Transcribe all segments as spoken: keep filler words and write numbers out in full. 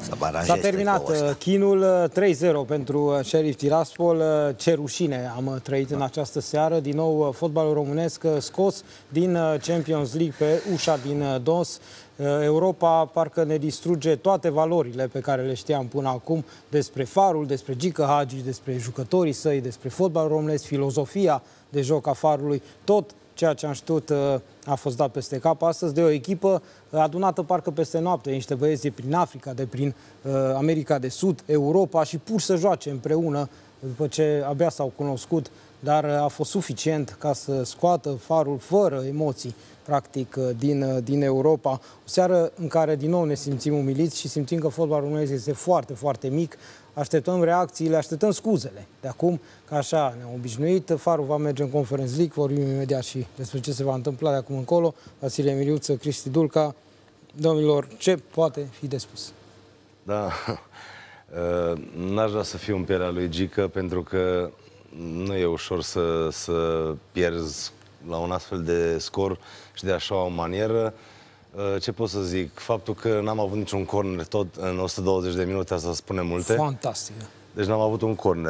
S-a terminat chinul trei zero pentru Sheriff Tiraspol. Ce rușine am trăit în această seară. Din nou, fotbalul românesc scos din Champions League pe ușa din dos. Europa parcă ne distruge toate valorile pe care le știam până acum despre Farul, despre Gică Hagi, despre jucătorii săi, despre fotbalul românesc, filozofia de joc a Farului, tot ceea ce am știut a fost dat peste cap astăzi de o echipă adunată parcă peste noapte, niște băieți de prin Africa, de prin uh, America de Sud, Europa și pur să joace împreună după ce abia s-au cunoscut, dar a fost suficient ca să scoată Farul fără emoții, practic, din, din Europa. O seară în care din nou ne simțim umiliți și simțim că fotbalul românesc este foarte, foarte mic. Așteptăm reacțiile, așteptăm scuzele de acum, că așa ne-am obișnuit. Farul va merge în Conference League, vorbim imediat și despre ce se va întâmpla de acum încolo. Vasile Miliuță, Cristi Dulca, domnilor, ce poate fi de spus? Da, n-aș vrea să fiu în pielea lui Gică, pentru că nu e ușor să, să pierzi la un astfel de scor și de așa o manieră. Ce pot să zic? Faptul că n-am avut niciun corner tot în o sută douăzeci de minute, asta spune multe. Fantastic. Deci n-am avut un corner.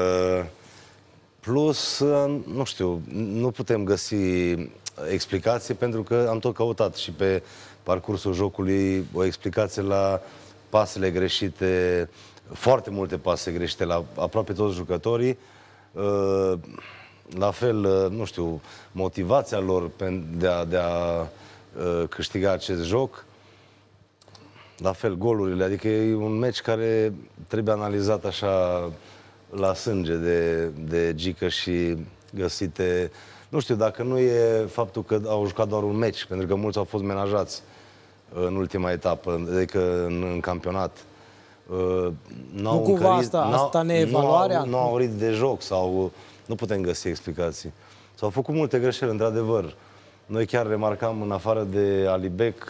Plus, nu știu, nu putem găsi explicație, pentru că am tot căutat și pe parcursul jocului o explicație la pasele greșite, foarte multe pase greșite la aproape toți jucătorii. La fel, nu știu, motivația lor de a, de a câștiga acest joc. La fel, golurile, adică e un meci care trebuie analizat așa la sânge de, de Gică și găsite... Nu știu, dacă nu e faptul că au jucat doar un meci, pentru că mulți au fost menajați în ultima etapă, adică în, în campionat. Nu cumva asta, asta neevaluarea? Nu au rit de joc sau... Nu putem găsi explicații. S-au făcut multe greșeli, într-adevăr. Noi chiar remarcam, în afară de Alibec,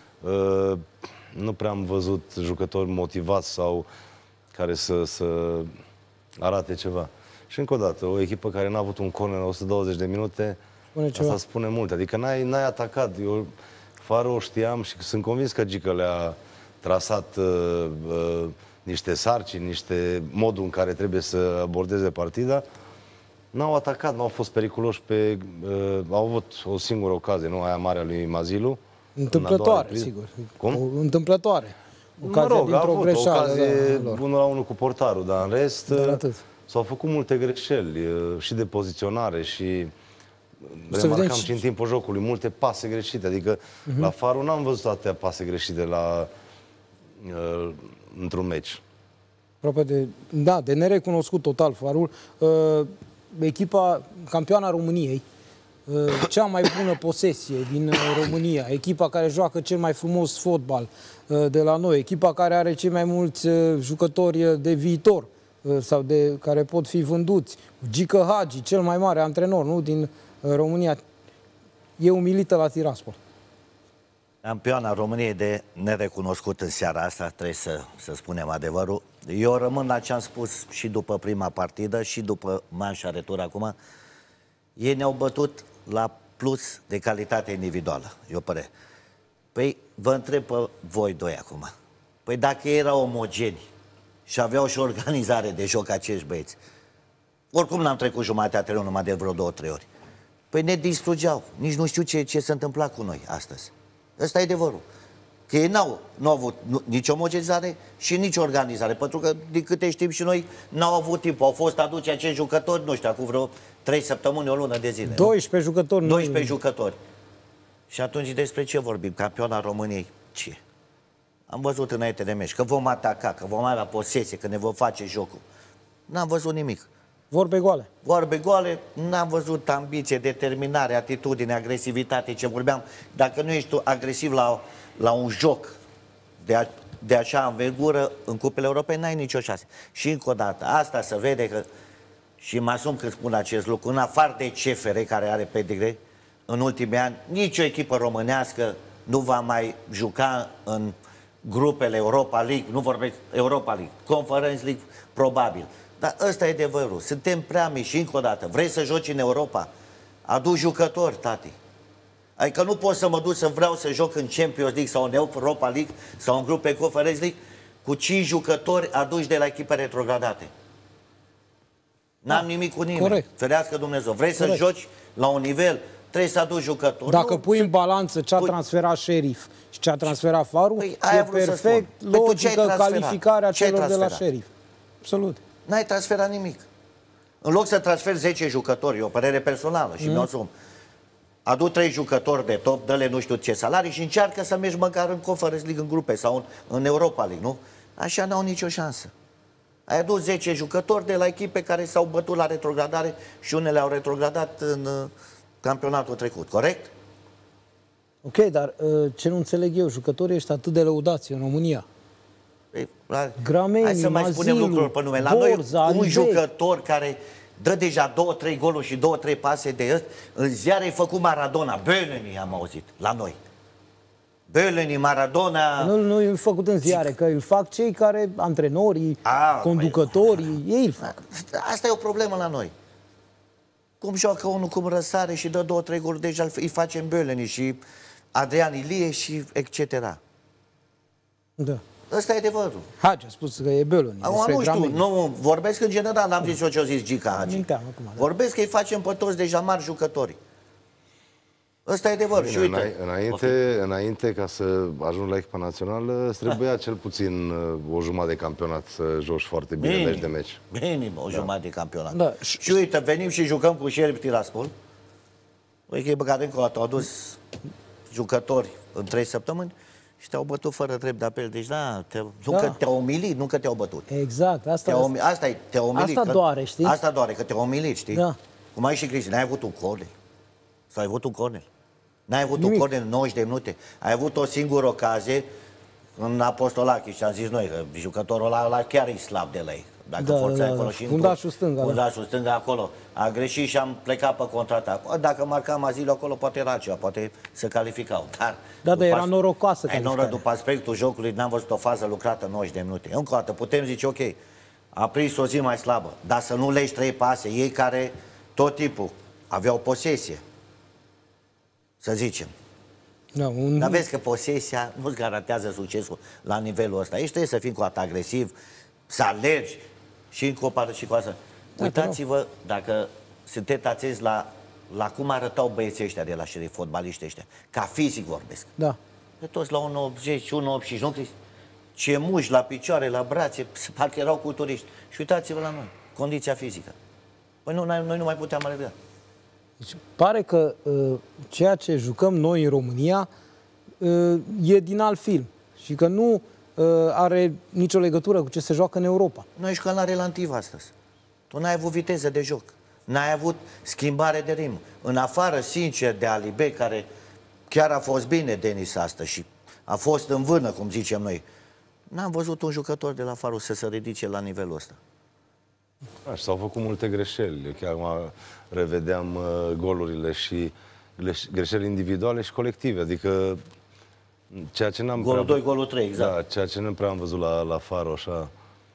nu prea am văzut jucători motivați sau care să, să arate ceva. Și încă o dată, o echipă care n-a avut un corner în o sută douăzeci de minute, spune asta ceva. Spune multe. Adică n-ai, n-ai atacat. Eu Farul știam și sunt convins că Gică le-a trasat uh, uh, niște sarcini, niște modul în care trebuie să abordeze partida. N-au atacat, n-au fost periculoși pe... Uh, au avut o singură ocazie, nu? Aia mare a lui Mazilu. Întâmplătoare, sigur. Cum? O întâmplătoare. Ocazia mă rog, a avut o ocazie unul la unul cu portarul, dar în rest s-au făcut multe greșeli și de poziționare și remarcam și în timpul jocului multe pase greșite. Adică uh-huh. la Farul n-am văzut atâtea pase greșite la uh, într-un meci. Aproape de, da, de nerecunoscut total Farul. Uh, echipa campioana României, uh, cea mai bună posesie din România, echipa care joacă cel mai frumos fotbal uh, de la noi, echipa care are cei mai mulți uh, jucători de viitor uh, sau de care pot fi vânduți. Gică Hagi, cel mai mare antrenor, nu, din uh, România, e umilită la Tiraspol. Campioana României de nerecunoscut în seara asta, trebuie să, să spunem adevărul. Eu rămân la ce am spus și după prima partidă și după manșa retur acum. Ei ne-au bătut la plus de calitate individuală, eu părere. Păi vă întreb pe voi doi acum. Păi dacă erau omogeni și aveau și organizare de joc acești băieți, oricum n-am trecut jumătatea terenului numai de vreo două, trei ori. Păi ne distrugeau. Nici nu știu ce, ce se întâmpla cu noi astăzi. Ăsta e adevărul. Că ei n-au, n-au avut nici omogenizare și nici organizare. Pentru că, din câte știm și noi, n-au avut timp. Au fost aduși acești jucători, nu știu, acum vreo trei săptămâni, o lună de zile. doisprezece jucători. doisprezece jucători. Și atunci despre ce vorbim? Campioana României? Ce? Am văzut înainte de meci că vom ataca, că vom avea posesie, că ne vom face jocul. N-am văzut nimic. Vorbe goale. Vorbe goale, n-am văzut ambiție, determinare, atitudine, agresivitate, ce vorbeam. Dacă nu ești tu agresiv la, la un joc de, a, de așa învergură în cupele europene, n-ai nicio șansă. Și încă o dată, asta se vede că, și mă asum când spun acest lucru, în afară de C F R, care are pedigree, în ultimii ani, nicio echipă românească nu va mai juca în grupele Europa League, nu vorbesc Europa League, Conference League, probabil. Dar ăsta e adevărul. Suntem prea mici și încă o dată. Vrei să joci în Europa? Adu jucători, tati. Adică nu pot să mă duc să vreau să joc în Champions League sau în Europa League sau în grupe Conference League cu cinci jucători aduși de la echipe retrogradate. N-am da. nimic cu nimeni. Corect. Ferească Dumnezeu. Vrei Corect. să joci la un nivel, trebuie să aduci jucători. Dacă nu, pui să... în balanță ce a pui... transferat Sheriff și ce a transferat Farul, păi, e perfect păi, logică calificarea celor de la Sheriff. Absolut. N-ai transferat nimic. În loc să transferi zece jucători, e o părere personală și mm. mi-o asum, adu trei jucători de top, dă-le nu știu ce salarii și încearcă să mergi măcar în Conference League, în grupe sau în, în Europa League, nu? Așa n-au nicio șansă. Ai adus zece jucători de la echipe care s-au bătut la retrogradare și unele au retrogradat în uh, campionatul trecut, corect? Ok, dar uh, ce nu înțeleg eu, jucătorii ăștia atât de lăudați în România. Păi, la, Grameni, hai să mai Mazilu, spunem lucruri pe nume. La Borza, noi un Alibek. jucător care dă deja două, trei goluri și două, trei pase de ăst, în ziare ai făcut Maradona. Böleni am auzit, la noi. Böleni, Maradona... Nu, nu e făcut în ziare, că îl fac cei care, antrenorii, A, conducătorii, ei îl fac. Asta e o problemă la noi. Cum joacă unul, cum răsare și dă două, trei goluri, deja îi facem Böleni și Adrian Ilie și et cetera. Da. Ăsta e adevărul. Hagi a spus că e Böleni. Acum nu știu, nu, vorbesc în general, n-am zis eu ce-o zis Gica Hagi. Vorbesc că îi facem pe toți deja mari jucători. Ăsta e adevărul. Și uite, înainte, înainte ca să ajungi la echipa națională, îți trebuia da. cel puțin o jumătate de campionat să joci foarte bine minim, meci de meci. Minim o da. jumătate de campionat. Da. Și uite, venim și jucăm cu Sheriff Tiraspol, o echipă care încă o dată au adus jucători în trei săptămâni și te-au bătut fără drept de apel. Deci da, te, nu da. că te-au umilit, nu că te-au bătut. Exact, asta, te umi, asta e, te-au umilit. Asta că, doare, știi? Asta doare, că te-au umilit, știi? Da. Cum ai și Cristi, n-ai avut un corner. Sau ai avut un corner. N-ai avut Nimic. un corner în nouăzeci de minute. Ai avut o singură ocazie în Apostolachi și am zis noi că jucătorul ăla, ăla chiar e slab de lei. Dacă da, forțai da, acolo da. și fundașul stânga. Fundașul da. stânga acolo. A greșit și am plecat pe contraatac. Dacă marcam Mazilu acolo, poate era ceva, poate se calificau. Dar, da, dar era norocoasă. Ai noroc, după aspectul jocului, n-am văzut o fază lucrată în nouăzeci de minute. Încă o dată, putem zice, ok, a prins o zi mai slabă, dar să nu legi trei pase. Ei care tot timpul aveau posesie, să zicem. Da, un... Dar vezi că posesia nu-ți garantează succesul la nivelul ăsta. Aici trebuie să fii cu at agresiv, să alergi și în copară și cu asta. Da, uitați-vă, dacă sunteți atenți la, la cum arătau băieții ăștia de la Sheriff, fotbaliștii ăștia, ca fizic vorbesc. Da. Pe toți la unu optzeci, unu optzeci, nu Cristi? Ce muși la picioare, la brațe, parcă erau culturiști. Și uitați-vă la noi, condiția fizică. Păi nu, noi nu mai puteam alerga. Deci pare că uh, ceea ce jucăm noi în România uh, e din alt film și că nu uh, are nicio legătură cu ce se joacă în Europa. Noi jucăm la relativ astăzi. Tu n-ai avut viteză de joc, n-ai avut schimbare de ritm. În afară, sincer, de Alibek, care chiar a fost bine Denis astăzi și a fost în vână, cum zicem noi, n-am văzut un jucător de la Farul să se ridice la nivelul ăsta. Da, și s-au făcut multe greșeli. Eu chiar acum revedeam uh, golurile și greșeli individuale și colective. Adică ceea ce n-am golul doi, golul trei, exact. Da, ceea ce nu prea am văzut la, la Faro, așa.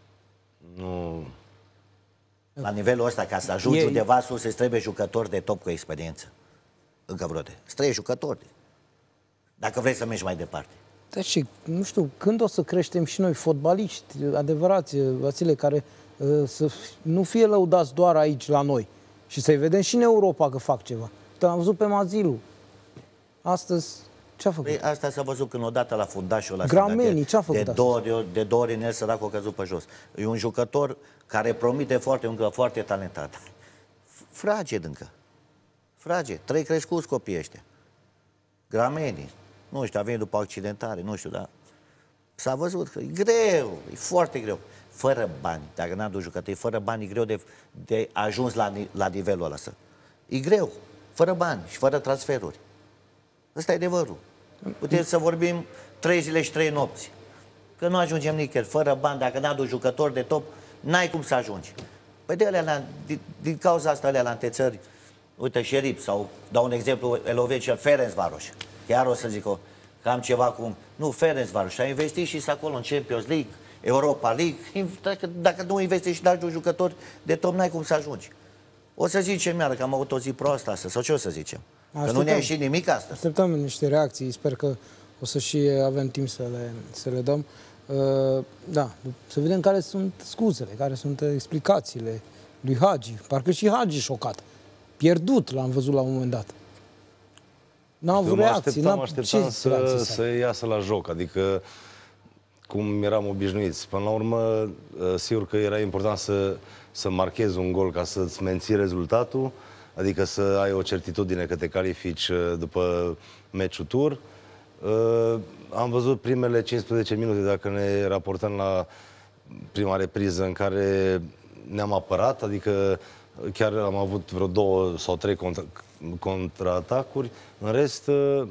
Nu... La nivelul ăsta, ca să ajungi undeva sus, îți trebuie jucători de top cu experiență. Încă vreo de. Îți trebuie jucători. Dacă vrei să mergi mai departe. Da, și nu știu, când o să creștem și noi fotbaliști adevărați, Vasile, care să nu fie lăudați doar aici la noi și să-i vedem și în Europa că fac ceva. Am văzut pe Mazilu. Astăzi, ce-a făcut? Păi, asta s-a văzut când odată la fundașul ăla. Gramenii, ce-a făcut de două, de, de două ori în el sărac, o căzut pe jos. E un jucător care promite foarte, încă foarte talentat. Fraged încă. Fraged. Trei crescuți copiii ăștia. Gramenii. Nu știu, a venit după accidentare, nu știu, dar s-a văzut că e greu, e foarte greu. Fără bani, dacă n-am dus jucători, fără bani e greu de, de ajuns la, la nivelul ăla. E greu, fără bani și fără transferuri. Ăsta e adevărul. Putem să vorbim trei zile și trei nopți. Că nu ajungem nicăieri, fără bani, dacă n-am dus jucători de top, n-ai cum să ajungi. Păi de alea, din, din cauza asta alea la întețări, uite, Sheriff, sau dau un exemplu, Elovecel, Ferencvaros. Chiar o să zic o, că am ceva cu... Nu, Ferencvaros, a investit și acolo în Champions League, Europa League. Dacă, dacă nu investești și dai jucători de top, n-ai cum să ajungi. O să zicem iară că am avut o zi proastă astăzi, sau ce o să zicem? Așteptăm. Că nu ne-a ieșit nimic astăzi. Așteptăm niște reacții, sper că o să și avem timp să le, să le dăm. Da, să vedem care sunt scuzele, care sunt explicațiile lui Hagi. Parcă și Hagi șocat. Pierdut, l-am văzut la un moment dat. N-a avut reacții. Mă așteptam să, să iasă la joc, adică cum eram obișnuiți. Până la urmă, sigur că era important să, să marchezi un gol ca să-ți menții rezultatul, adică să ai o certitudine că te califici după meciul tur. Am văzut primele cincisprezece minute, dacă ne raportăm la prima repriză în care ne-am apărat, adică chiar am avut vreo două sau trei contra, contraatacuri. În rest,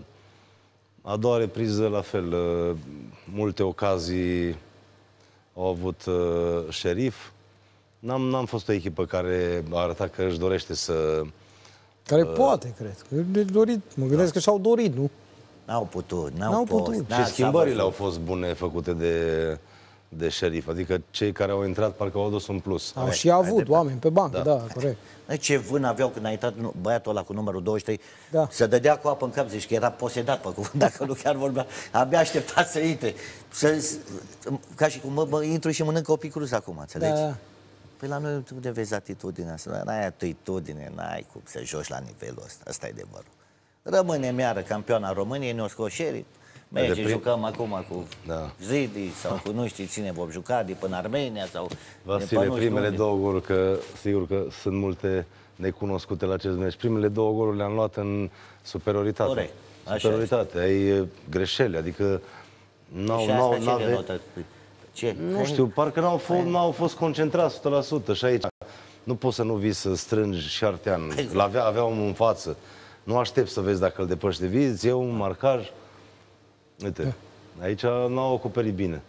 a doua repriză, la fel, multe ocazii au avut Sheriff. N-am, n-am fost o echipă care a arătat că își dorește să... Care uh, poate, cred. De dorit. Mă gândesc da. că și-au dorit, nu? N-au putut, n-au putut. Și schimbările au fost bune făcute de, de Sheriff. Adică cei care au intrat parcă au adus un plus. Au și avut oameni pe bancă, da, da corect. Ce vân aveau când a intrat băiatul ăla cu numărul douăzeci și trei, da. să dădea cu apă în cap, zici că era posedat pe cuvânt, dacă nu chiar vorbea. Abia aștepta să intre. Să, ca și cum mă, mă intru și mănâncă o picruz acum, înțelegi? Da. Păi la noi unde vezi atitudinea asta? N-ai atitudine, n-ai cum să joci la nivelul ăsta. Asta e adevărul. Rămâne miară campioana României, ne-o scoșerit. Merge, prim... jucăm acum cu da. Zidi sau cu nu știu cine vor juca, de până Armenia sau... Vasile, primele unde. două goluri, că sigur că sunt multe necunoscute la acest meci. Primele două goluri le-am luat în superioritate. Corect. Superioritate, ai greșeli, adică... N-au, și asta ce ave... notă? Ce? Nu știu, parcă n-au fost, n-au fost concentrați o sută la sută și aici nu poți să nu vii să strângi și Artean. Exact. L-avea, avea omul în față. Nu aștept să vezi dacă îl depăși de vizi, e un marcaj. Uite, aici n-au acoperit bine.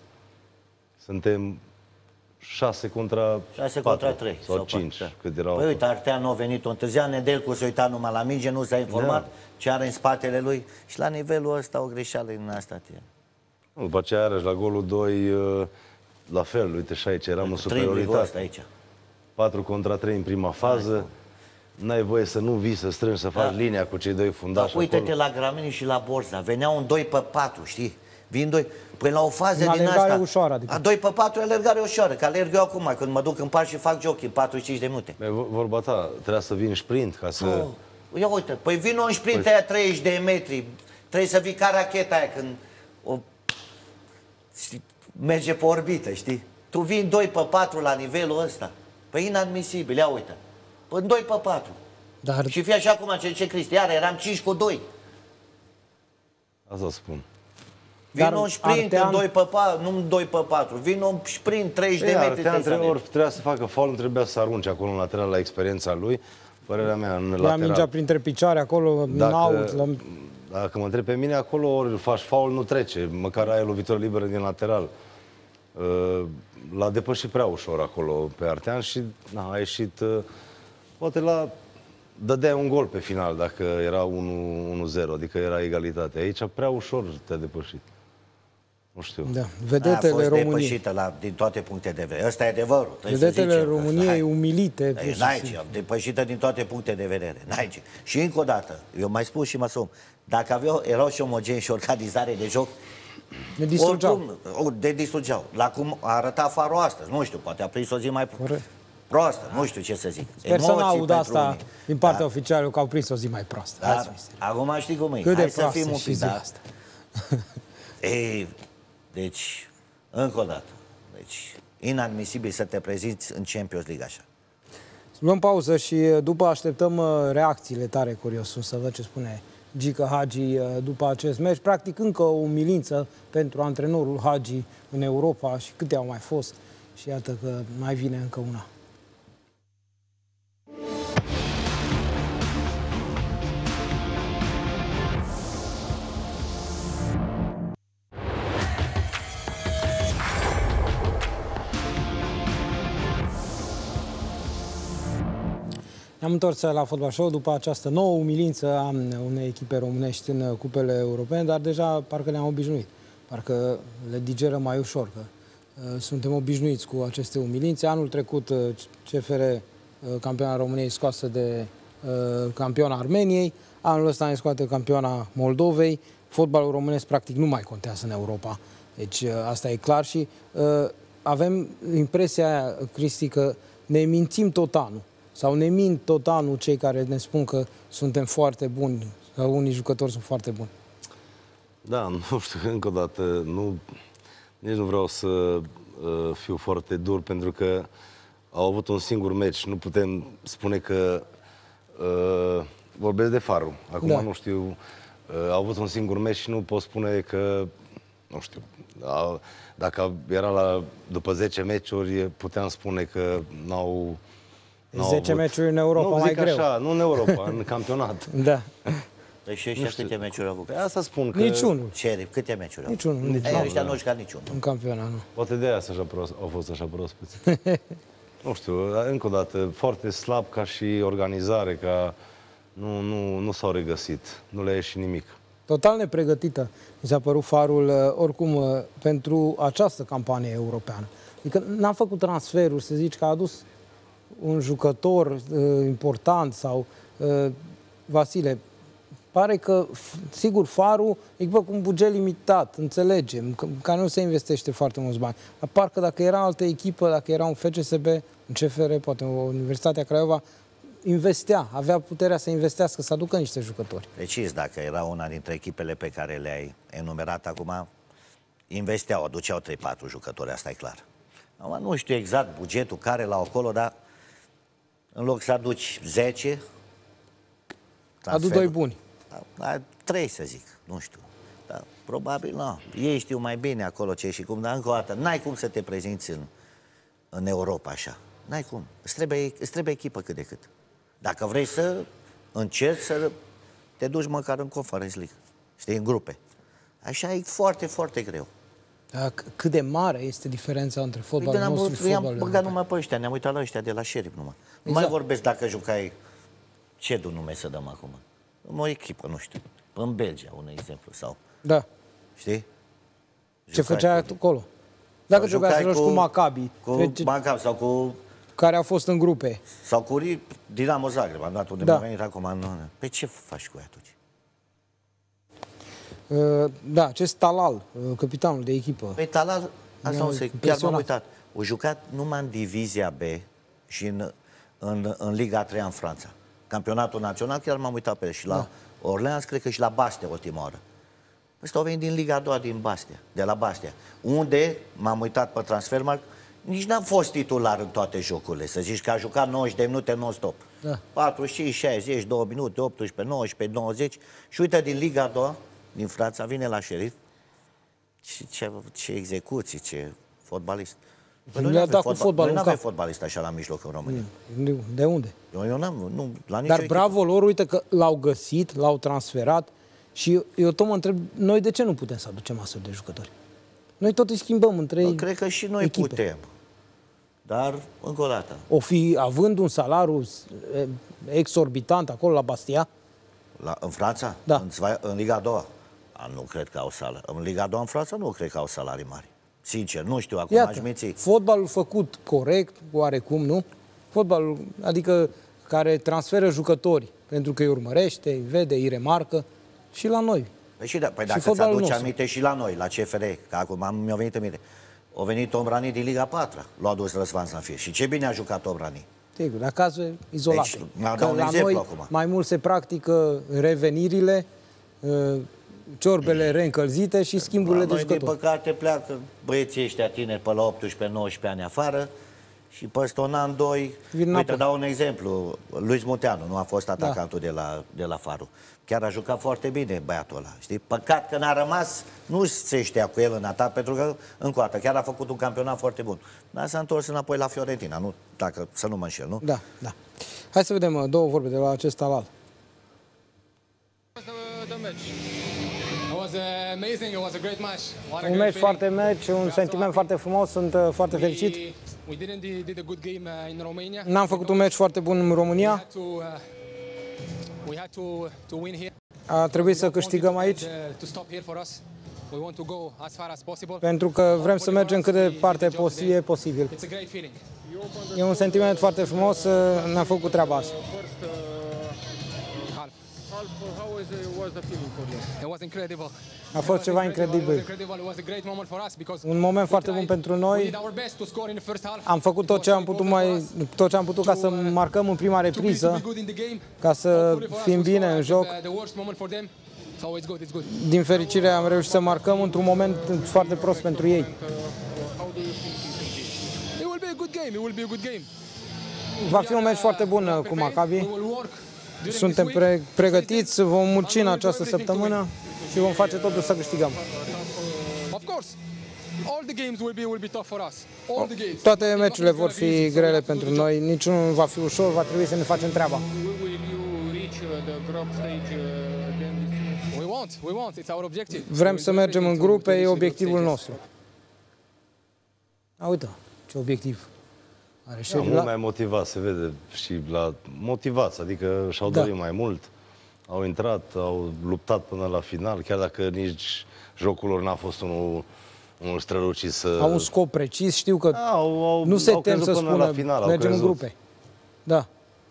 Suntem șase contra șase contra trei sau, sau cinci. Da. Cât erau. Păi uite, Artean a venit, o întârzia, Nedelcu s-a uitat numai la minge, nu s-a informat da. ce are în spatele lui și la nivelul ăsta o greșeală în asta. Tia. După aceea, iarăși, la golul doi, la fel, uite și aici, eram în superioritate. Aici. patru contra trei în prima fază. N-ai voie să nu vii, să strângi, să faci da. linia cu cei doi fundași. Da, uite-te la Gramini și la Borza. Veneau un doi pe patru, știi? Vin doi. Păi la o fază din asta... ușoară, adică. A doi pe patru e alergare ușoară, că alerg eu acum, când mă duc în parc și fac jockey, patruzeci și cinci de minute. Vorba ta, trebuia să vin sprint ca să... Oh. Ia uite, păi vin un sprint păi... aia treizeci de metri, trebuie să vii ca racheta aia când o... Știi, merge pe orbită, știi? Tu vin doi pe patru la nivelul ăsta. Păi inadmisibil, ia uite. Păi doi pe patru. Dar... Și fii așa cum ce, ce Cristi, iară, eram cinci cu doi. Asta spun. Vin un sprint Artean... în doi pe patru, nu în doi pe patru. Vin un sprint treizeci de metri. Artean trei ori trebuia să facă foul, nu trebuia să arunce acolo în lateral la experiența lui. Părerea mea, în lateral. Ia mingea printre picioare acolo, dacă, out, la... dacă mă întreb pe mine, acolo ori faci foul, nu trece. Măcar ai o lovitură liberă din lateral. L-a depășit prea ușor acolo pe Artean și na, a ieșit... Poate la... Dădea un gol pe final dacă era unu zero, adică era egalitate. Aici prea ușor te-a depășit. Nu știu. Da. Vedetele a fost României. depășită la, din toate punctele de vedere. Ăsta e adevărul. Vedetele României umilite. N-ai depășită din toate punctele de vedere. N-ai și încă o dată, eu mai spus și mă asum, dacă aveau, erau și omogeni și organizare de joc, ne distrugeau. Oricum, de distrugeau. La cum a arătat Faro astăzi, nu știu, poate a prins o zi mai proastă, nu știu ce să zic. Sper să n-aud asta unii. din partea da. oficialului, că au prins o zi mai proastă. Dar, acum știi cum e. Cât Hai de să fim un pic, da. asta. Ei, deci, încă o dată, deci, inadmisibil să te prezinți în Champions League așa. Luăm pauză și după așteptăm reacțiile tare, curios sunt să văd ce spune Gică Hagi după acest meci. Practic încă o umilință pentru antrenorul Hagi în Europa și câte au mai fost. Și iată că mai vine încă una. Ne-am întors la Fotbal Show după această nouă umilință a unei echipe românești în cupele europene, dar deja parcă ne-am obișnuit. Parcă le digeră mai ușor, că suntem obișnuiți cu aceste umilințe. Anul trecut C F R, campioana României, scoasă de campiona Armeniei. Anul ăsta ne scoate campioana Moldovei. fotbalul românesc practic nu mai contează în Europa. Deci asta e clar și uh, avem impresia aia, Cristi, că ne mințim tot anul. Sau ne mint tot anul cei care ne spun că suntem foarte buni, că unii jucători sunt foarte buni. Da, nu știu, încă o dată, nu, nici nu vreau să uh, fiu foarte dur, pentru că au avut un singur meci. Nu putem spune că uh, vorbesc de Faru. Acum da. nu știu, uh, au avut un singur meci și nu pot spune că, nu știu, a, dacă era la, după zece meciuri, puteam spune că n-au zece meciuri în Europa, nu, mai greu. Așa, nu în Europa, în campionat. Da. Păi și ăștia câte meciuri au avut? Pe asta spun că... Niciunul. Sheriff, câte meciuri au avut? Niciunul. Niciunul. Ăștia nu-și ca niciunul. În campionat, nu. Poate de aia așa prost, au fost așa proaspeți. Nu știu, încă o dată, foarte slab ca și organizare, ca... Nu, nu, nu s-au regăsit, nu le-a ieșit nimic. Total nepregătită mi s-a părut Farul, oricum, pentru această campanie europeană. Adică n-a făcut transferuri, să zici că a adus un jucător uh, important sau uh, Vasile. Pare că, sigur, Farul echipă cu un buget limitat, înțelegem, că, care nu se investește foarte mulți bani. Dar parcă dacă era altă echipă, dacă era un F C S B, un C F R, poate o Universitatea Craiova, investea, avea puterea să investească, să aducă niște jucători. Precis, dacă era una dintre echipele pe care le-ai enumerat acum, investeau, aduceau trei patru jucători, asta e clar. Acum nu știu exact bugetul care la acolo, dar în loc să aduci zece, adu doi buni. Da, trei să zic, nu știu. Dar probabil nu. Ei știu mai bine acolo ce și cum, dar încă o dată, n-ai cum să te prezinți în, în Europa așa. N-ai cum. Îți trebuie, îți trebuie echipă cât de cât. Dacă vrei să încerci să te duci măcar în Conference League. Știi, în grupe. Așa e foarte, foarte greu. Dar cât de mare este diferența între fotbalul Uite, nostru și fotbalul i-am băgat numai pe ăștia, ne-am uitat la ăștia de la Sheriff numai. Nu exact. mai vorbesc dacă jucai, ce du nume să dăm acum? O echipă, nu știu, în Belgia, un exemplu, sau... Da. Știi? Ce făceai cu... acolo? Dacă trebuia să joci cu, cu Maccabi. Cu trece... Maccabi sau cu... Care au fost în grupe. Sau cu Dinamo Zagreb, am dat unde da. m-am venit acum. Nu. Pe ce faci cu ea atunci? Uh, da, acest Talal, uh, capitanul de echipă. Păi Talal, asta nu se, chiar m-am uitat. O jucat numai în Divizia B și în, în, în Liga a treia în Franța. Campionatul național, chiar m-am uitat pe el. Și la da. Orleans, cred că și la Bastia ultima oară. Ăsta au venit din Liga a doua din Bastia, de la Bastia. Unde, m-am uitat pe Transfermarkt, nici n-am fost titular în toate jocurile. Să zici că a jucat nouăzeci de minute non-stop. Da. patruzeci și cinci, șaizeci, două minute, optsprezece, nouăsprezece, nouăzeci. Și uite, din Liga a doua, din Franța, vine la Sheriff. Și ce, ce execuții, ce fotbalist. Păi noi nu avem fotbalist așa la mijloc în România. De unde? Eu, eu n-am, nu, la nicio Dar echipă. bravo lor, uite că l-au găsit, l-au transferat. Și eu, eu tot mă întreb, noi de ce nu putem să aducem astfel de jucători? Noi tot îi schimbăm între ei. Cred că și noi echipe. putem. Dar, încă o dată. O fi având un salariu exorbitant acolo la Bastia? La, în Franța? Da. În, în Liga a doua? A, nu cred că au salarii. În Liga a doua în Franța nu cred că au salarii mari. Sincer, nu știu, acum aș minți. Fotbalul făcut corect, oarecum, nu? Fotbalul, adică care transferă jucători, pentru că îi urmărește, îi vede, îi remarcă, și la noi. Păi, și da, păi și dacă ți-aduci aminte și la noi, la C F R, că acum mi-a venit în mine, a venit Omrani din Liga a patra, l-a dus Răzvan Zanfir. Și ce bine a jucat Omrani. Sigur, la cazul izolat. Deci, că un la noi acum. Mai mult se practică revenirile, ciorbele reîncălzite și schimburile de jucători. Din păcate pleacă băieții ăștia tineri pe la optsprezece nouăsprezece ani afară și peste un an, doi... Uite, dau un exemplu. Luis Muteanu nu a fost atacantul da. de, la, de la Faru. Chiar a jucat foarte bine băiatul ăla, știi? Păcat că n-a rămas, nu se știa cu el în atac, pentru că, încă o dată, chiar a făcut un campionat foarte bun. Dar s-a întors înapoi la Fiorentina, nu, dacă, să nu mă înșel, nu? Da, da. Hai să vedem două vorbe de la acest Talal. Un meci foarte meci, un sentiment foarte frumos, sunt foarte fericit. N-am făcut un meci foarte bun în România. A trebuit să câștigăm aici, pentru că vrem să mergem cât de departe e posibil. E un sentiment foarte frumos, ne-am făcut treaba asta. A fost ceva incredibil. Un moment foarte bun pentru noi. Am făcut tot ce am putut, mai, tot ce am putut ca să marcăm în prima repriză, ca să fim bine în joc. Din fericire am reușit să marcăm într-un moment foarte prost pentru ei. Va fi un meci foarte bun cu Maccabi. Suntem pre pregătiți, vom munci în această săptămână și vom face totul să câștigăm. Toate meciurile vor fi grele pentru noi, niciunul va fi ușor, va trebui să ne facem treaba. Vrem să mergem în grupe, e obiectivul nostru. A, uite, ce obiectiv are da, mult mai motivat, se vede și la motivați, adică și-au da. dorit mai mult, au intrat, au luptat până la final, chiar dacă nici jocul lor n-a fost unul, unul strălucit să... Au un scop precis, știu că da, au, au, nu se au tem să spună, la final, mergem în grupe. Da.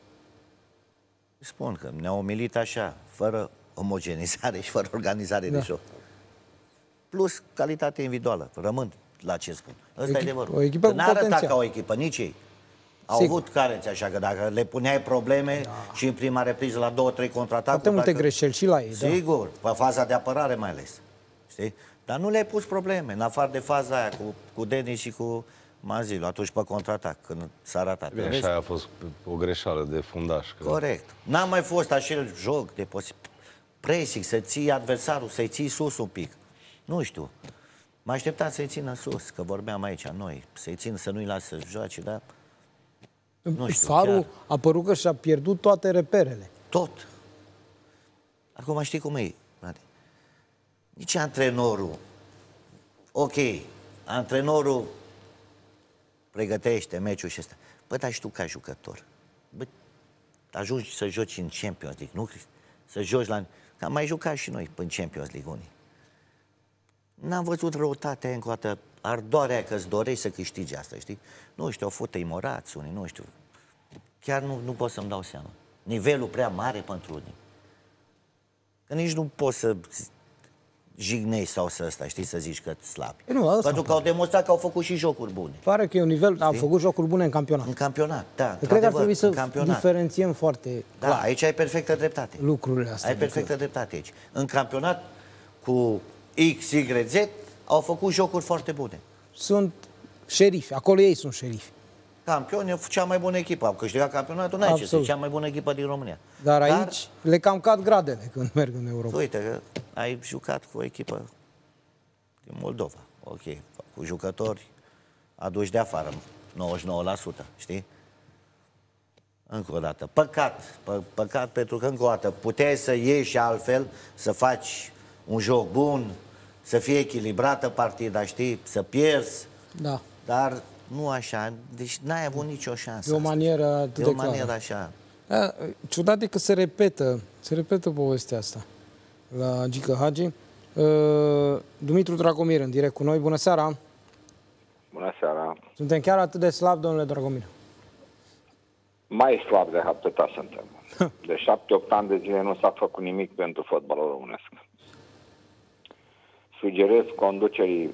Spun că ne-au umilit așa, fără omogenizare și fără organizare da. de joc. Plus calitate individuală, rămân la ce spun. Ăsta e adevărul. O echipă cu n-a arătat potențial. ca o echipă, nici ei. Au Sigur. avut carențe, așa că dacă le puneai probleme da. și în prima repriză la două, trei contraatacuri... Foarte multe dacă... greșeli și la ei, Sigur, da. pe faza de apărare mai ales. Știi? Dar nu le-ai pus probleme, în afară de faza aia cu, cu Denis și cu Mazilu, atunci pe contraatac, când s-a ratat. Bine, așa a fost o greșeală de fundaș. Corect. N-a mai fost acel joc de pressing, să ții adversarul, să-i ții sus un pic. Nu știu. Mă așteptam să-i țină sus, că vorbeam aici noi. Să-i țin, să nu-i lasă să joace, dar... Nu știu, Farul chiar... a părut că și-a pierdut toate reperele. Tot. Acum știi cum e, frate? Nici antrenorul... Ok, antrenorul pregătește meciul și ăsta. Bă, dar și tu ca jucător. Bă, ajungi să joci în Champions League, nu? Să joci la... Că am mai jucat și noi în Champions League unii. N-am văzut răutatea încă o dată, ardoarea că îți dorești să câștigi asta, știi? Nu știu, au fost imorați unii, nu știu. Chiar nu, nu pot să-mi dau seama. Nivelul prea mare pentru unii. Că nici nu poți să jignești sau să ăsta, știi, să zici că slabi. E, nu, pentru că au demonstrat că au făcut și jocuri bune. Pare că e un nivel, știi? Au făcut jocuri bune în campionat. În campionat, da. Cred că ar trebui să diferențiem foarte da, clar. aici ai perfectă dreptate. Lucrurile astea. Ai perfectă dreptate aici. În campionat, cu X, Y, Z, au făcut jocuri foarte bune. Sunt șerifi, acolo ei sunt șerifi. Campioni, cea mai bună echipă. Au câștigat campionatul, n-ai ce să, cea mai bună echipă din România. Dar aici Dar... le cam cad gradele când merg în Europa. Uite că ai jucat cu o echipă din Moldova, ok, cu jucători aduși de afară, nouăzeci și nouă la sută, știi? Încă o dată. Păcat, pă, păcat pentru că încă o dată puteai să ieși altfel, să faci un joc bun, să fie echilibrată partida, știi, să pierzi. Da. Dar nu așa, deci n-ai avut nicio șansă. De o manieră atât de, de o manieră așa. Da, ciudat e că se repetă, se repetă povestea asta la Gică Hagi. Uh, Dumitru Dragomir în direct cu noi. Bună seara! Bună seara! Suntem chiar atât de slab, domnule Dragomir? Mai slab de atâta suntem. De șapte opt ani de zile nu s-a făcut nimic pentru fotbalul românesc. Sugerez conducerii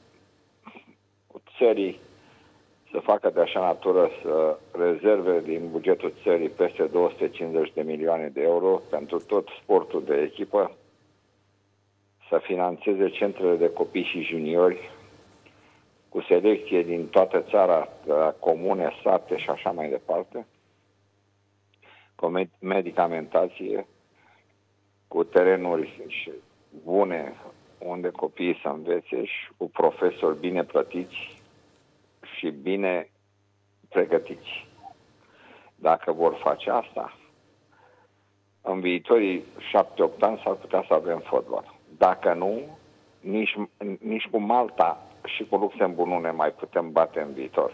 țării să facă de așa natură să rezerve din bugetul țării peste două sute cincizeci de milioane de euro pentru tot sportul de echipă, să finanțeze centrele de copii și juniori cu selecție din toată țara, comune, sate și așa mai departe, cu medicamentație, cu terenuri bune unde copiii să învețe și cu profesori bine plătiți și bine pregătiți. Dacă vor face asta, în viitorii șapte opt ani s-ar putea să avem fotbal. Dacă nu, nici, nici cu Malta și cu Luxemburg nu ne mai putem bate în viitor.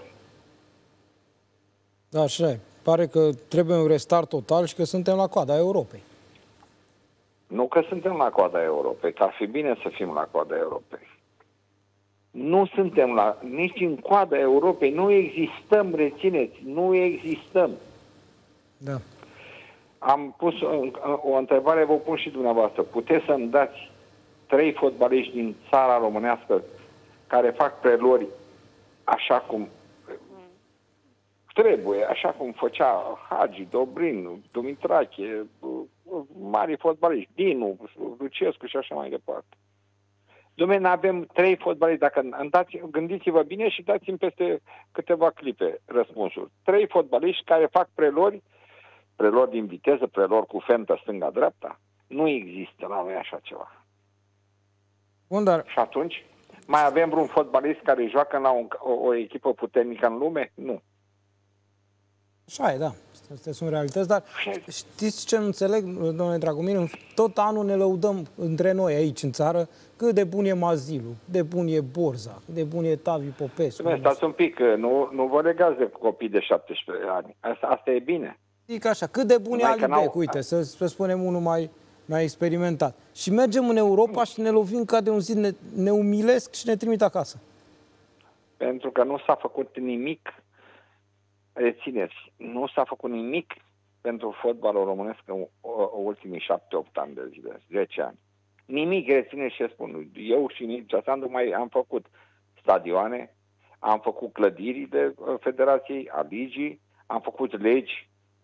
Da, așa e. Pare că trebuie un restart total și că suntem la coada Europei. Nu că suntem la coada Europei, că ar fi bine să fim la coada Europei. Nu suntem la, nici în coada Europei, nu existăm, rețineți, nu existăm. Da. am pus o, o întrebare, vă pun și dumneavoastră. Puteți să-mi dați trei fotbaliști din țara românească care fac preluări așa cum trebuie, așa cum făcea Hagi, Dobrin, Dumitrache, mari fotbaliști, Dinu, Lucescu și așa mai departe. Dom'le, avem trei fotbaliști, dacă dați, gândiți-vă bine și dați-mi peste câteva clipe răspunsuri. Trei fotbaliști care fac prelori, prelori din viteză, prelori cu fentă stânga-dreapta. Nu există la noi așa ceva. Bun, dar... Și atunci, mai avem vreun fotbalist care joacă la un, o, o echipă puternică în lume? Nu. Așa e, da. Astea sunt realități, dar știți ce nu înțeleg, domnule Dragomir? Tot anul ne lăudăm între noi aici, în țară, cât de bun e Mazilu, de bun e Borza, cât de bun e Tavi Popescu. Bine, stați un pic, nu, nu vă legați de copii de șaptesprezece ani. Asta, asta e bine. Zic așa, cât de bun e Alibec, uite, să, să spunem unul mai, mai experimentat. Și mergem în Europa și ne lovim ca de un zid, ne, ne umilesc și ne trimit acasă. Pentru că nu s-a făcut nimic. Rețineți, nu s-a făcut nimic pentru fotbalul românesc în ultimii șapte opt ani de zile, zece ani. Nimic, rețineți ce spun. Eu și Mircea Sandu mai am făcut stadioane, am făcut clădiri de Federației, a Ligii, am făcut legi.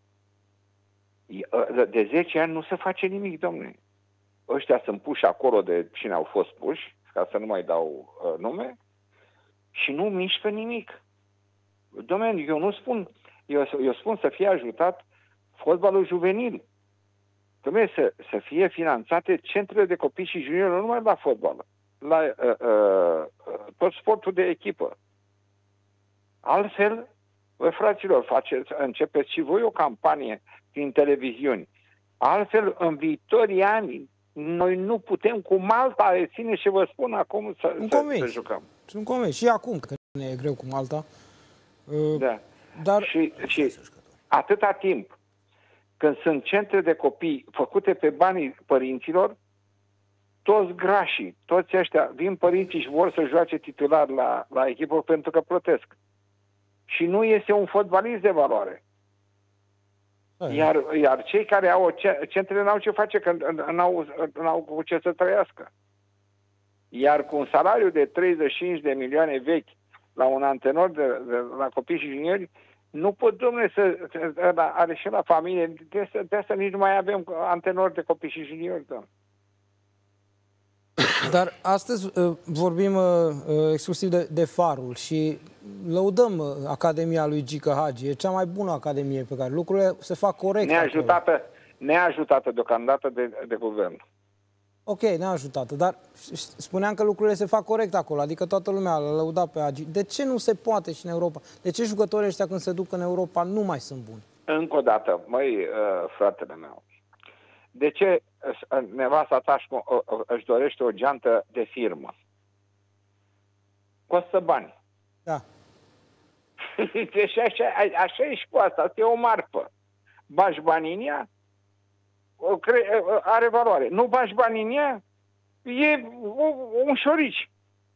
De zece ani nu se face nimic, domnule. Ăștia sunt puși acolo de cine au fost puși, ca să nu mai dau nume, și nu mișcă nimic. Dom'le, eu nu spun, eu, eu spun să fie ajutat fotbalul juvenil. Dom'le, să, să fie finanțate centrele de copii și juniori, nu numai la fotbal, la uh, uh, tot sportul de echipă. Altfel, bă, fraților, faceți, începeți și voi o campanie din televiziuni. Altfel, în viitorii ani, noi nu putem cu Malta reține și vă spun acum să, să, să jucăm. Sunt convins. Și acum, că ne e greu cu Malta. Da. Dar... Și, și atâta timp când sunt centre de copii făcute pe banii părinților, toți grașii, toți ăștia, vin părinții și vor să joace titular la, la echipă pentru că plătesc. Și nu este un fotbalist de valoare. Iar, iar cei care au centrele n-au ce face, că n-au, n-au cu ce să trăiască. Iar cu un salariu de treizeci și cinci de milioane vechi la un antenor de, de la copii și juniori, nu pot, domnule, să, are și la familie, de, de asta nici nu mai avem antenori de copii și juniori, domnule. Dar astăzi uh, vorbim uh, exclusiv de, de Farul și lăudăm uh, Academia lui Gică Hagi. E cea mai bună academie pe care lucrurile se fac corect. Neajutată, neajutată deocamdată de, de guvern. Ok, neajutată, dar spuneam că lucrurile se fac corect acolo, adică toată lumea l-a lăudat pe Hagi. De ce nu se poate și în Europa? De ce jucătorii ăștia când se duc în Europa nu mai sunt buni? Încă o dată, măi, uh, fratele meu, de ce nevasta ta își dorește o geantă de firmă? Costă bani. Da. Deci așa, așa e și cu asta, asta e o marfă. Bași bani în ea, are valoare. Nu bași bani în ea, e un șorici.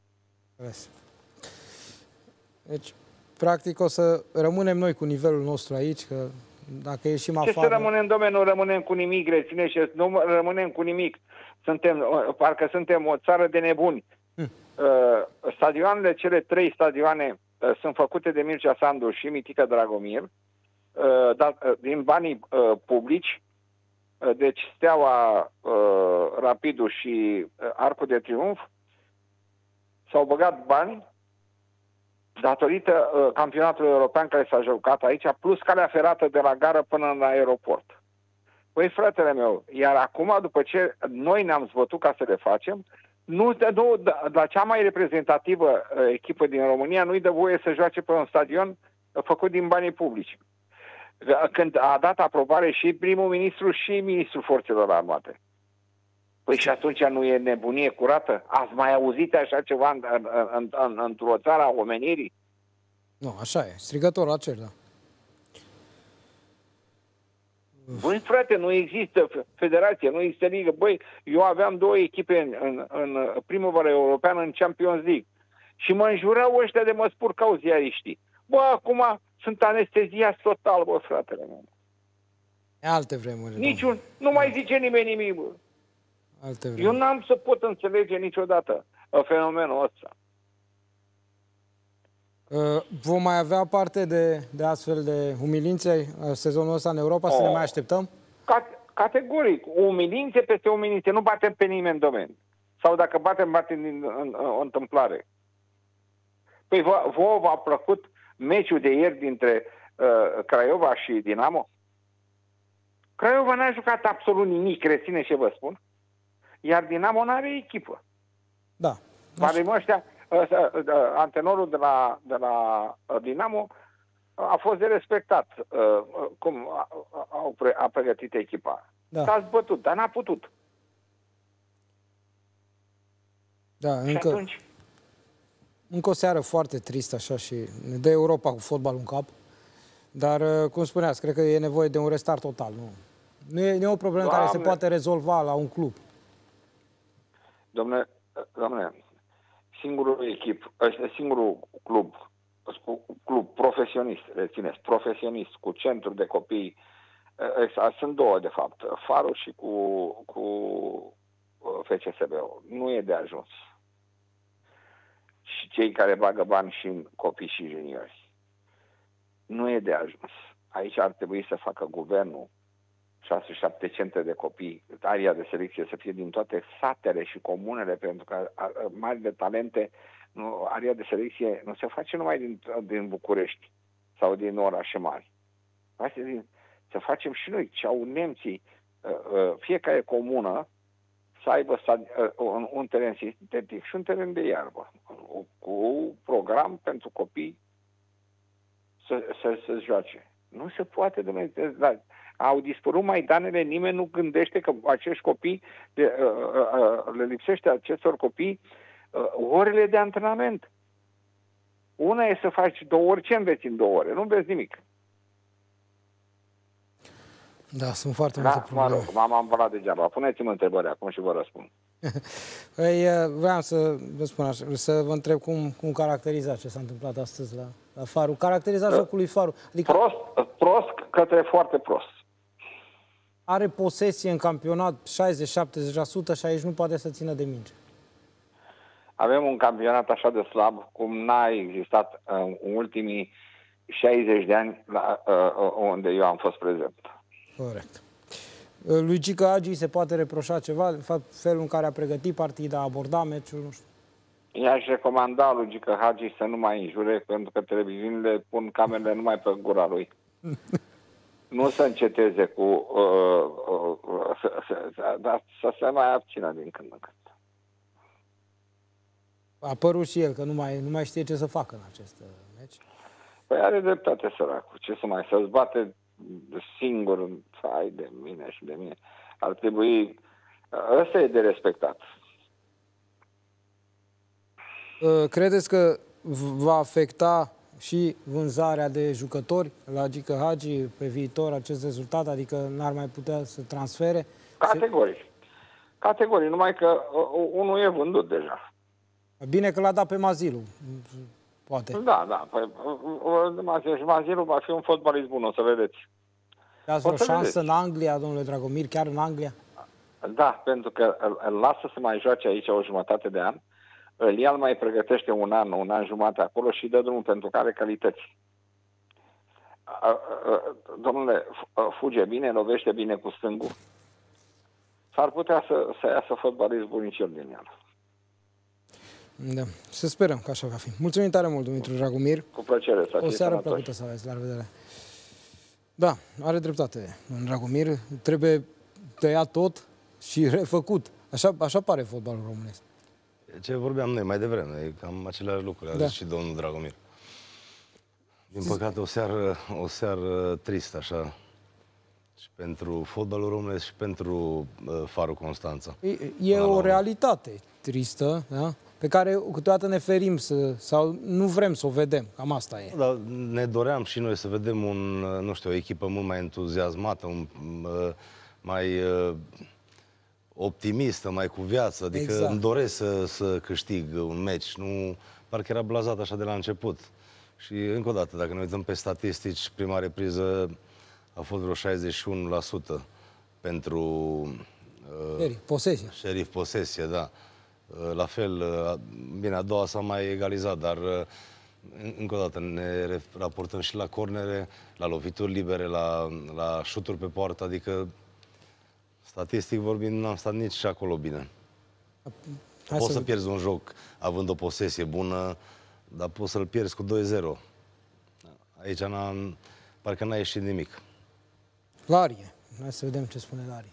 Deci, practic, o să rămânem noi cu nivelul nostru aici, că dacă ieșim afară... Ce să rămânem, dom'le, nu rămânem cu nimic, reține și nu rămânem cu nimic. Suntem, parcă suntem o țară de nebuni. Hmm. Uh, stadioanele, cele trei stadioane uh, sunt făcute de Mircea Sandu și Mitică Dragomir, uh, da, uh, din banii uh, publici. Uh, deci Steaua, uh, Rapidul și uh, Arcul de Triunf s-au băgat bani datorită uh, campionatului european care s-a jucat aici, plus calea ferată de la gară până la aeroport. Păi, fratele meu, iar acum, după ce noi ne-am zbătut ca să le facem, nu, nu, la cea mai reprezentativă uh, echipă din România nu-i dă voie să joace pe un stadion uh, făcut din banii publici. Când a dat aprobare și primul ministru și ministrul forțelor armate. Păi și atunci nu e nebunie curată? Ați mai auzit așa ceva în, în, în, în, într-o țară a omenirii? Nu, așa e. Strigător la cer, da. Băi, frate, nu există federație, nu există ligă. Băi, eu aveam două echipe în, în, în primăvara europeană în Champions League și mă înjurau ăștia de mă spurcau ziariștii. Bă, acum sunt anesteziați total, bă, fratele meu. Alte vremuri. Niciun, nu mai zice nimeni nimic. Bă. Alte vremuri. Eu n-am să pot înțelege niciodată fenomenul ăsta. Uh, vom mai avea parte de, de astfel de umilințe sezonul ăsta în Europa? Oh. Să ne mai așteptăm? Categoric. Umilințe peste umilințe. Nu batem pe nimeni în domeniu. Sau dacă batem, batem din în, în, în întâmplare. Păi vouă v-a plăcut meciul de ieri dintre uh, Craiova și Dinamo? Craiova n-a jucat absolut nimic, reține ce vă spun. Iar Dinamo n-are echipă. Da. Pare ăștia, antenorul de la, de la Dinamo a fost de respectat cum a, a, a pregătit echipa. Da. S-a zbătut, dar n-a putut. Da, încă, atunci... încă o seară foarte tristă așa și ne dă Europa cu fotbalul în cap. Dar, cum spuneați, cred că e nevoie de un restart total. Nu, nu, e, nu e o problemă Doamne. care se poate rezolva la un club. Dom'le, dom'le, singurul echip, singurul club, club profesionist, rețineți, profesionist, cu centru de copii, sunt două, de fapt, Farul și cu, cu F C S B-ul. Nu e de ajuns. Și cei care bagă bani și în copii și juniori. Nu e de ajuns. Aici ar trebui să facă guvernul șase șapte centre de copii, aria de selecție să fie din toate satele și comunele, pentru că marile talente, nu, aria de selecție nu se face numai din, din București sau din orașe mari. Să facem și noi ce au nemții, fiecare comună să aibă un, un teren sintetic și un teren de iarbă, cu un program pentru copii să, să, să joace. Nu se poate, Dumnezeu. Au dispărut maidanele, nimeni nu gândește că acești copii, de, uh, uh, le lipsește acestor copii uh, orele de antrenament. Una e să faci două ori, ce înveți în două ore? Nu înveți nimic. Da, sunt foarte da, multe probleme. Mă rog, m-am ambalat degeaba. Puneți-mi întrebări acum și vă răspund. Păi, vreau să vă spun așa, să vă întreb cum, cum caracterizați ce s-a întâmplat astăzi la, la Farul. Caracterizați jocul lui Farul. Adică... Prost, prost către foarte prost. Are posesie în campionat șaizeci șaptezeci la sută și aici nu poate să țină de minge. Avem un campionat așa de slab cum n-a existat în ultimii șaizeci de ani la, uh, unde eu am fost prezent. Corect. Lui Gică Hagi se poate reproșa ceva? De fapt, felul în care a pregătit partida, a abordat meciul, nu știu. I-aș recomanda lui Gică Hagi să nu mai înjure, pentru că televiziunile pun camerele numai pe gura lui. Nu să înceteze cu... Uh, uh, să, să, dar să se mai abțină din când în când. A părut și el că nu mai, nu mai știe ce să facă în acest meci. Păi are dreptate, săracul. Ce să mai... Să-ți bate singur, hai de mine și de mine. Ar trebui... Ăsta e de respectat. Credeți că va afecta și vânzarea de jucători la Gică Hagi pe viitor acest rezultat? Adică n-ar mai putea să transfere? Categoric. Categoric. Numai că unul e vândut deja. Bine că l-a dat pe Mazilu. Poate. Da, da. Păi, Mazilu va fi un fotbalist bun, o să vedeți. Dați vreo șansă în Anglia, domnule Dragomir, chiar în Anglia? Da, pentru că îl lasă să mai joace aici o jumătate de an, îl ia, mai pregătește un an, un an jumate acolo și dă drumul pentru care calități. Domnule, fuge bine, lovește bine cu stângul. S-ar putea să, să iasă fotbalist bunicel din el. Da, să sperăm că așa va fi. Mulțumim tare mult, Dumitru Dragomir. Cu plăcere, să O seară plăcută să aveți, la revedere. Da, are dreptate, domnul Dragomir. Trebuie tăiat tot și refăcut. Așa, așa pare fotbalul românesc. Ce vorbeam noi mai devreme, e cam aceleași lucruri, a da. zis și domnul Dragomir. Din păcate, o seară, o seară tristă, așa, și pentru fotbalul românesc și pentru uh, Farul Constanța. E, e o realitate tristă, da? Pe care câteodată ne ferim să, sau nu vrem să o vedem. Cam asta e. Da, ne doream și noi să vedem un, nu știu, o echipă mult mai entuziasmată, un, uh, mai uh, optimistă, mai cu viață. Adică exact. Îmi doresc să, să câștig un meci. Nu, parcă era blazat așa de la început. Și încă o dată, dacă ne uităm pe statistici, prima repriză a a fost vreo șaizeci și unu la sută pentru Șerif, posesie. Șerif, posesie, da. La fel, bine, a doua s-a mai egalizat, dar încă o dată ne raportăm și la cornere, la lovituri libere, la, la șuturi pe poartă, adică statistic vorbind, n-am stat nici acolo bine. Hai poți să, să pierzi un joc având o posesie bună, dar poți să-l pierzi cu doi zero. Aici n-am, parcă n-a ieșit nimic. Larie. Hai să vedem ce spune Larie.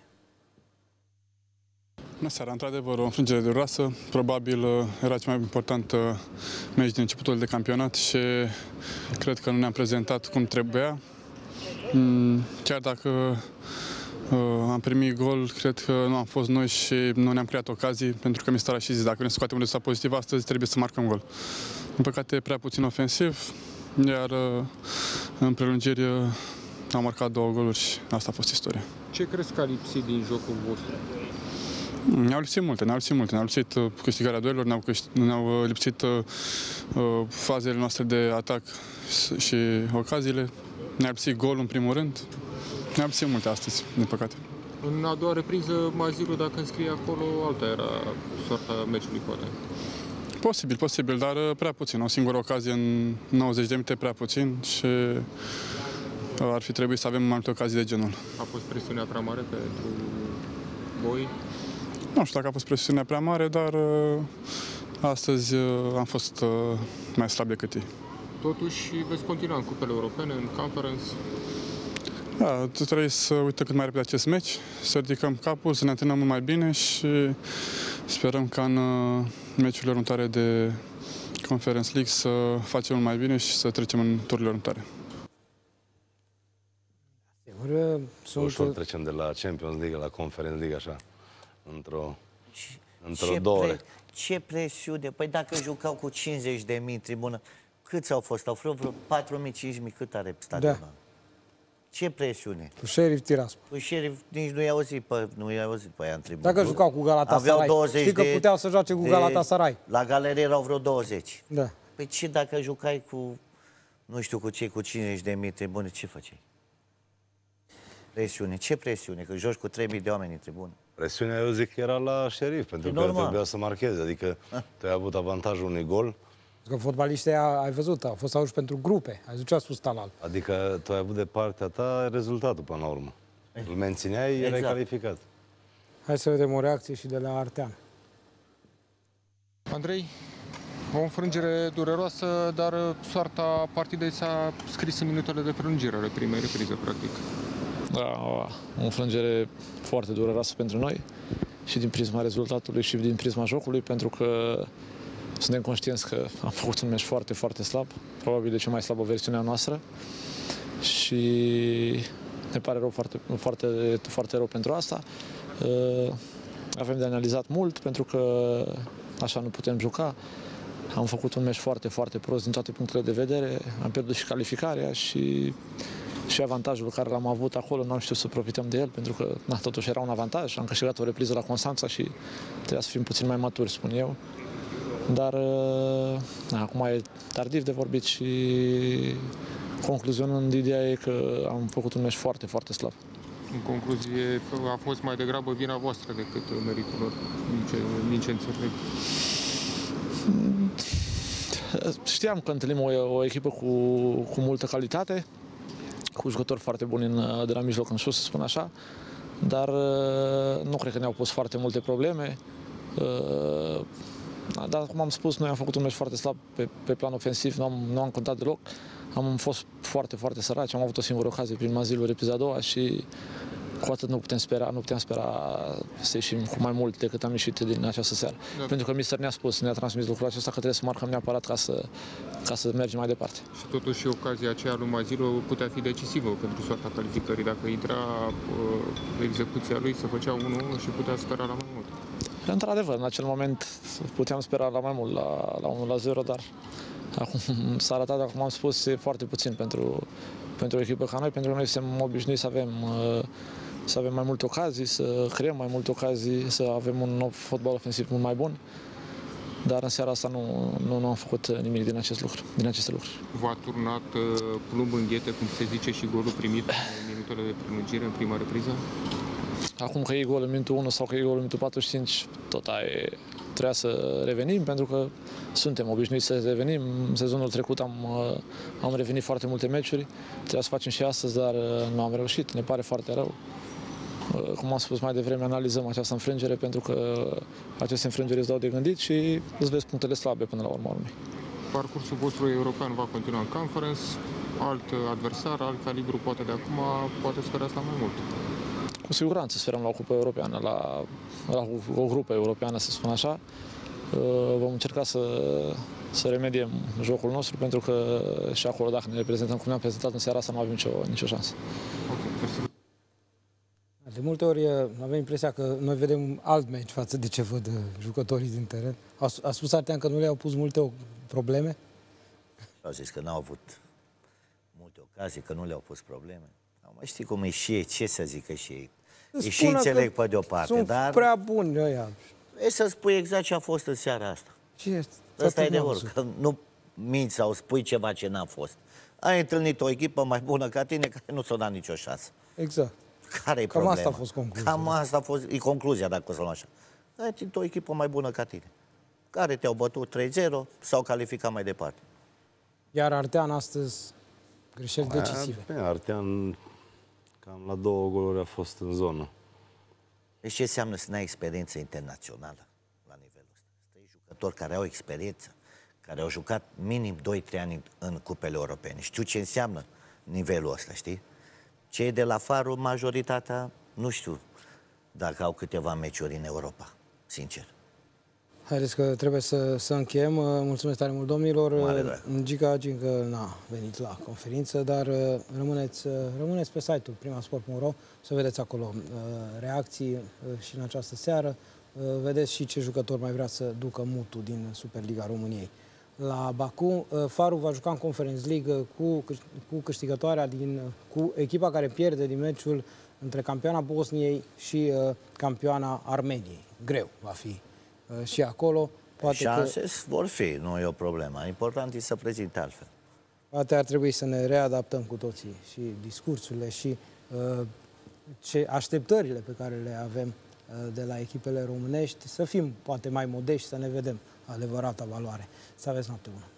Bună seara, într-adevăr, o înfrângere dureroasă. Probabil era cel mai important meci din începutul de campionat și cred că nu ne-am prezentat cum trebuia. Chiar dacă am primit gol, cred că nu am fost noi și nu ne-am creat ocazii, pentru că mi s-a și zis, dacă ne scoatem un rezultat pozitiv astăzi, trebuie să marcăm gol. În păcate, prea puțin ofensiv, iar în prelungiri am marcat două goluri și asta a fost istoria. Ce crezi că a lipsit din jocul vostru? Ne-au lipsit multe, ne-au lipsit multe. Ne-au lipsit uh, câștigarea duelurilor, ne-au, ne-au lipsit uh, uh, fazele noastre de atac și ocaziile. Ne-a lipsit golul în primul rând. Ne-au lipsit multe astăzi, din păcate. În a doua repriză, Maziru, dacă înscrie acolo, alta era soarta meciului, poate. Posibil, posibil, dar uh, prea puțin. O singură ocazie în nouăzeci de minute, prea puțin și uh, ar fi trebuit să avem mai multe ocazii de genul. A fost presiunea prea mare pentru voi? Nu știu dacă a fost presiunea prea mare, dar uh, astăzi uh, am fost uh, mai slab decât ei. Totuși veți continua în cupele europene, în conference? Da, trebuie să uităm cât mai repede acest meci, să ridicăm capul, să ne antrenăm mai bine și sperăm ca în uh, meciurile următoare de Conference League să facem mai bine și să trecem în tururile următoare. Ușor trecem de la Champions League la Conference League, așa, într-o într-o ce două pre, ore. Ce presiune! Păi dacă jucau cu cincizeci de mii în tribună, câți au fost? Au fost vreo patru mii, cinci mii, cât are stadionul? Da. Ce presiune! Cu Șerif Tiraspol. Cu Șerif nici nu i-a auzit pe, nu i-a auzit pe ea în tribună. Dacă jucau cu Galatasaray, știi că puteau să joace cu de, Galatasaray. La galerie erau vreo douăzeci. Da. Păi ce dacă jucai cu, nu știu, cu cei cu cincizeci de mii în tribună, ce făceai? Presiune. Ce presiune? Că joci cu trei mii de oameni în tribună. Presiunea, eu zic că era la Șerif, pentru că trebuia să marcheze. Adică tu ai avut avantajul unui gol. Că fotbaliștii ai văzut, au fost auși pentru grupe. Ai văzut ce a spus Talal. Adică tu ai avut de partea ta rezultatul până la urmă. Îl mențineai, exact. Erai calificat. Hai să vedem o reacție și de la Artean. Andrei, o înfrângere dureroasă, dar soarta partidei s-a scris în minutele de prelungire ale primei reprize, practic. Da, o înfrângere foarte dureroasă pentru noi, și din prisma rezultatului și din prisma jocului, pentru că suntem conștienți că am făcut un meci foarte, foarte slab, probabil de cea mai slabă versiune a noastră, și ne pare rău, foarte, foarte, foarte rău pentru asta. Avem de analizat mult, pentru că așa nu putem juca. Am făcut un meci foarte, foarte prost din toate punctele de vedere, am pierdut și calificarea și și avantajul care l-am avut acolo, nu am știut să profităm de el, pentru că na, totuși era un avantaj. Am câștigat o repriză la Constanța și trebuia să fim puțin mai maturi, spun eu. Dar na, acum e tardiv de vorbit și concluzionând, ideea e că am făcut un meci foarte, foarte slab. În concluzie, a fost mai degrabă vina voastră decât meritul lor, din ce înțeleg. Știam că întâlnim o, o echipă cu, cu multă calitate, cu jucători foarte buni în, de la mijloc în sus, să spun așa, dar nu cred că ne-au pus foarte multe probleme. Dar, cum am spus, noi am făcut un meci foarte slab pe, pe plan ofensiv, nu am, nu am contat deloc. Am fost foarte, foarte săraci, am avut o singură ocazie prin Mazilu, repriza a doua, și cu atât nu putem spera, nu putem spera să ieșim cu mai mult decât am ieșit din această seară. Da. Pentru că mister ne-a spus, ne-a transmis lucrul acesta, că trebuie să marcăm neapărat ca să, ca să mergem mai departe. Și totuși ocazia aceea lui Mazilu putea fi decisivă pentru soarta calificării. Dacă intra uh, execuția lui, se făcea unu unu și putea spera la mai mult. Într-adevăr, în acel moment puteam spera la mai mult, la, la unu la zero, dar acum s-a arătat, cum am spus, e foarte puțin pentru, pentru o echipă ca noi, pentru că noi suntem obișnuiți să avem uh, să avem mai multe ocazii, să creăm mai multe ocazii, să avem un nou fotbal ofensiv mult mai bun. dar în seara asta nu, nu, nu am făcut nimic din acest lucru, din aceste lucruri. V-a turnat plumb în ghete, cum se zice, și golul primit în minutele de prelungire, în prima repriză? Acum că e gol în minutul unu sau că e gol în minutul patruzeci și cinci, tot ai, trebuia să revenim, pentru că suntem obișnuiți să revenim. În sezonul trecut am, am revenit foarte multe meciuri, trebuia să facem și astăzi, dar nu am reușit, ne pare foarte rău. Cum am spus mai devreme, analizăm această înfrângere, pentru că aceste înfrângeri îți dau de gândit și îți vezi punctele slabe până la urmă. Parcursul vostru european va continua în Conference, alt adversar, alt calibru, poate de acum, poate sperați la mai mult. Cu siguranță sperăm la o cupă europeană, la, la o grupă europeană, să spun așa. Vom încerca să, să remediem jocul nostru, pentru că și acolo, dacă ne reprezentăm cum ne-am prezentat în seara asta, nu avem nicio, nicio șansă. Okay, de multe ori avem impresia că noi vedem alt meci față de ce văd jucătorii din teren. A, a spus Artean că nu le-au pus multe probleme? Au zis că n-au avut multe ocazii, că nu le-au pus probleme. Mai știi cum e și ei, ce să zică și ei. E și înțeleg pe de-o parte, sunt dar... prea buni ăia. E să spui exact ce a fost în seara asta. Ce este? Asta e adevărul, că nu minți sau spui ceva ce n-a fost. Ai întâlnit o echipă mai bună ca tine care nu ți-o dat nicio șansă. Exact. Care-i Cam problema? asta a fost concluzia. Cam asta a fost, e concluzia, dacă o să luăm așa. Ai întâlnit o echipă mai bună ca tine, care te-au bătut trei zero, s-au calificat mai departe. Iar Artean astăzi greșeli decisive. Artean cam la două goluri a fost în zonă. Deci ce înseamnă să n-ai experiență internațională la nivelul ăsta? Sunt jucători care au experiență, care au jucat minim doi trei ani în cupele europene. Știu ce înseamnă nivelul ăsta, știi? Cei de la Faru, majoritatea, nu știu dacă au câteva meciuri în Europa, sincer. Haideți că trebuie să, să încheiem. Mulțumesc tare mult, domnilor. Gica Hagi încă n-a venit la conferință, dar rămâneți, rămâneți pe site-ul primasport punct ro să vedeți acolo reacții și în această seară. Vedeți și ce jucător mai vrea să ducă mutul din Superliga României. La Baku, Faru va juca în Conference League cu, cu câștigătoarea din, cu echipa care pierde din meciul între campioana Bosniei și uh, campioana Armeniei. Greu va fi uh, și acolo. Poate șanse că, vor fi, nu e o problemă. Important e să prezinte altfel. Poate ar trebui să ne readaptăm cu toții și discursurile și uh, ce așteptările pe care le avem uh, de la echipele românești, să fim poate mai modești, să ne vedem adevărata valoare. Să aveți noapte bună!